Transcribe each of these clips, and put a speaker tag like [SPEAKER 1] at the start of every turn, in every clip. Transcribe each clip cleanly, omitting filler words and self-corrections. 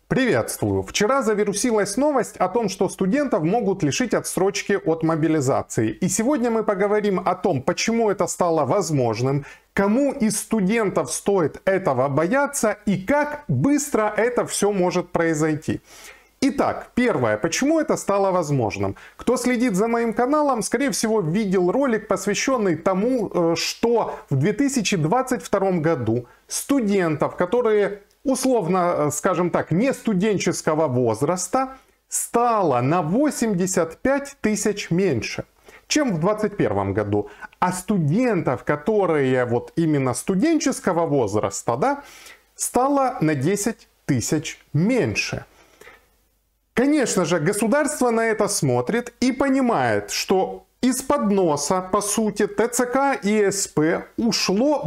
[SPEAKER 1] Приветствую! Вчера завирусилась новость о том, что студентов могут лишить отсрочки от мобилизации. И сегодня мы поговорим о том, почему это стало возможным, кому из студентов стоит этого бояться и как быстро это все может произойти. Итак, первое, почему это стало возможным. Кто следит за моим каналом, скорее всего, видел ролик, посвященный тому, что в 2022 году студентов, которые, условно, скажем так, не студенческого возраста, стало на 85 тысяч меньше, чем в 2021 году. А студентов, которые вот именно студенческого возраста, да, стало на 10 тысяч меньше. Конечно же, государство на это смотрит и понимает, что из-под носа, по сути, ТЦК и СП ушло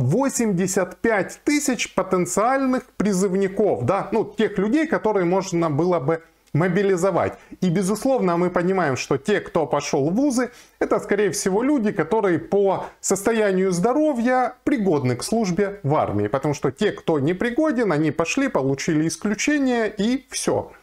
[SPEAKER 1] 85 тысяч потенциальных призывников, да, ну, тех людей, которые можно было бы мобилизовать. И, безусловно, мы понимаем, что те, кто пошел в вузы, это, скорее всего, люди, которые по состоянию здоровья пригодны к службе в армии. Потому что те, кто не пригоден, они пошли, получили исключение и все.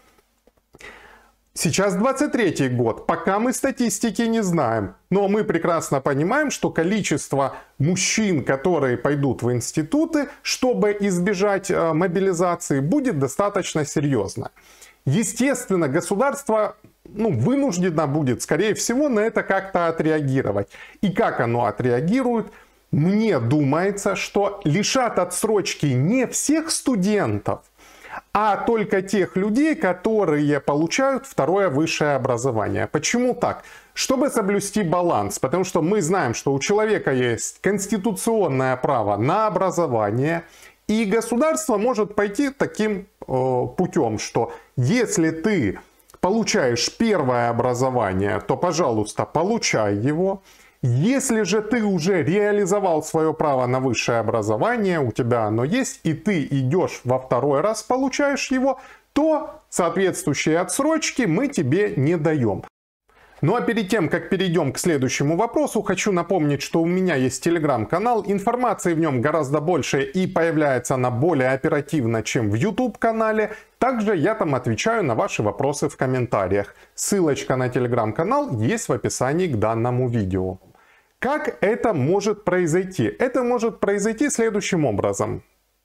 [SPEAKER 1] Сейчас 23-й год, пока мы статистики не знаем, но мы прекрасно понимаем, что количество мужчин, которые пойдут в институты, чтобы избежать мобилизации, будет достаточно серьезно. Естественно, государство вынуждено будет, скорее всего, на это как-то отреагировать. И как оно отреагирует? Мне думается, что лишат отсрочки не всех студентов, а только тех людей, которые получают второе высшее образование. Почему так? Чтобы соблюсти баланс, потому что мы знаем, что у человека есть конституционное право на образование, и государство может пойти таким путем, что если ты получаешь первое образование, то, пожалуйста, получай его. Если же ты уже реализовал свое право на высшее образование, у тебя оно есть, и ты идешь во второй раз, получаешь его, то соответствующие отсрочки мы тебе не даем. Ну а перед тем, как перейдем к следующему вопросу, хочу напомнить, что у меня есть телеграм-канал, информации в нем гораздо больше и появляется она более оперативно, чем в YouTube-канале. Также я там отвечаю на ваши вопросы в комментариях. Ссылочка на телеграм-канал есть в описании к данному видео. Как это может произойти? Это может произойти следующим образом.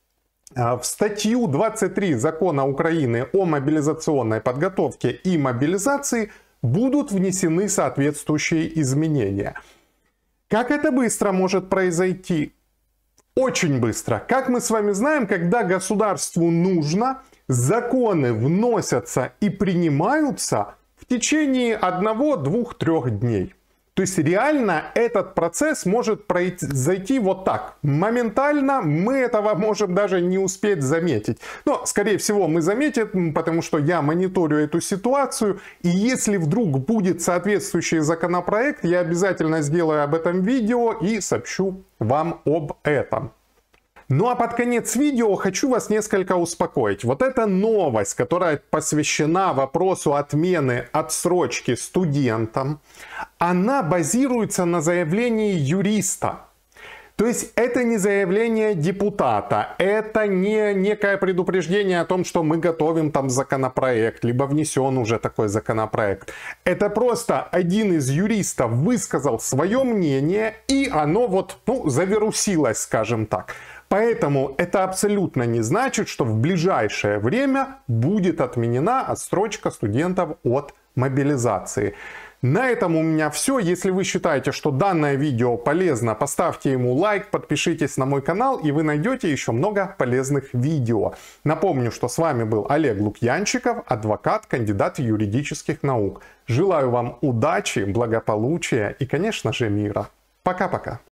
[SPEAKER 1] В статью 23 Закона Украины о мобилизационной подготовке и мобилизации будут внесены соответствующие изменения. Как это быстро может произойти? Очень быстро. Как мы с вами знаем, когда государству нужно, законы вносятся и принимаются в течение 1, 2, 3 дней. То есть реально этот процесс может произойти вот так. Моментально мы этого можем даже не успеть заметить. Но, скорее всего, мы заметим, потому что я мониторю эту ситуацию. И если вдруг будет соответствующий законопроект, я обязательно сделаю об этом видео и сообщу вам об этом. Ну а под конец видео хочу вас несколько успокоить. Вот эта новость, которая посвящена вопросу отмены отсрочки студентам, она базируется на заявлении юриста. То есть это не заявление депутата, это не некое предупреждение о том, что мы готовим там законопроект, либо внесен уже такой законопроект. Это просто один из юристов высказал свое мнение, и оно вот, завирусилось, скажем так. Поэтому это абсолютно не значит, что в ближайшее время будет отменена отсрочка студентов от мобилизации. На этом у меня все. Если вы считаете, что данное видео полезно, поставьте ему лайк, подпишитесь на мой канал, и вы найдете еще много полезных видео. Напомню, что с вами был Олег Лукьянчиков, адвокат, кандидат юридических наук. Желаю вам удачи, благополучия и, конечно же, мира. Пока-пока.